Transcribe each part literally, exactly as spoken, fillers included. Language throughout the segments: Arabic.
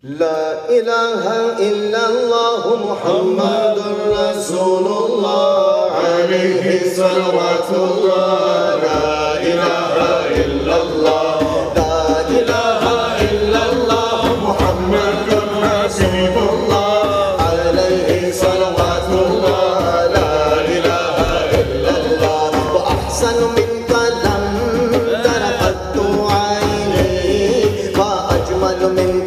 لا إله إلا الله محمد رسول الله عليه صلوات الله. لا إله إلا الله لا إله إلا الله محمد رسول الله عليه صلوات الله. لا إله إلا الله وأحسن منك لم تر قط عيني وأجمل منك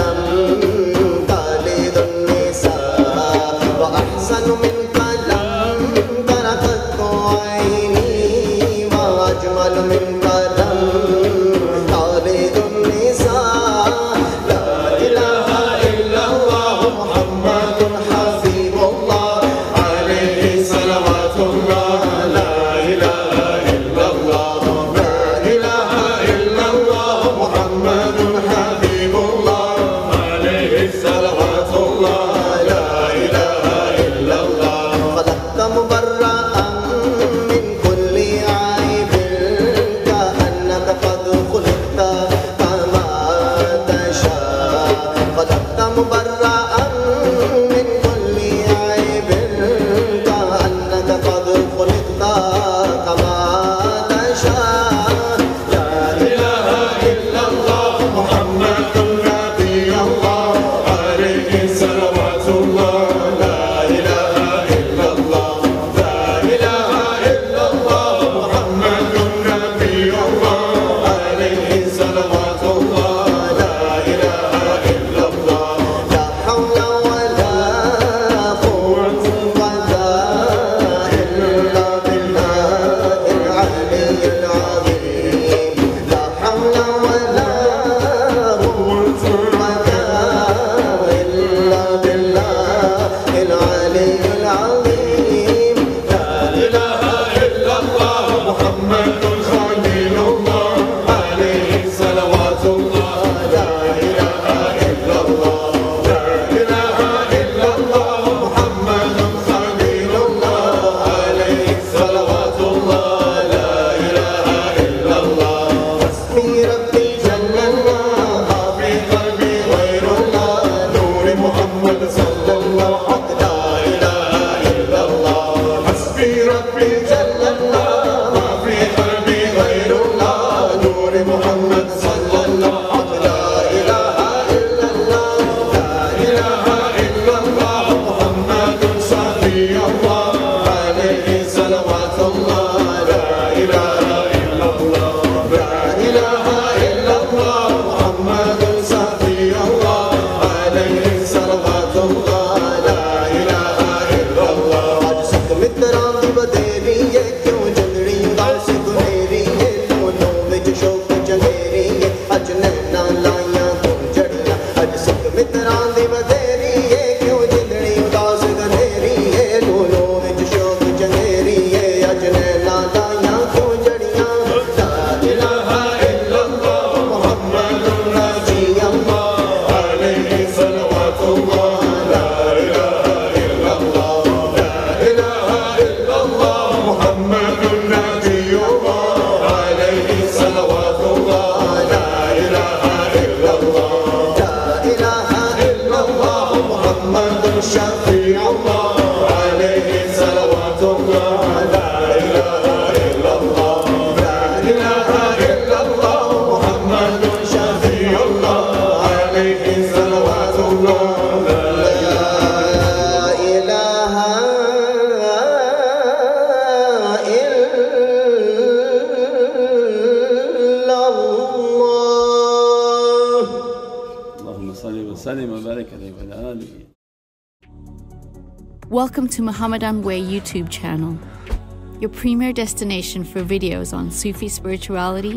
Welcome to Muhammadan Way YouTube channel, your premier destination for videos on Sufi spirituality,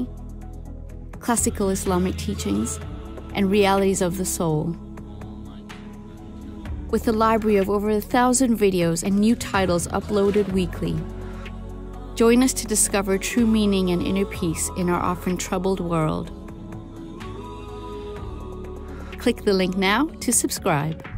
classical Islamic teachings, and realities of the soul. With a library of over a thousand videos and new titles uploaded weekly, join us to discover true meaning and inner peace in our often troubled world. Click the link now to subscribe.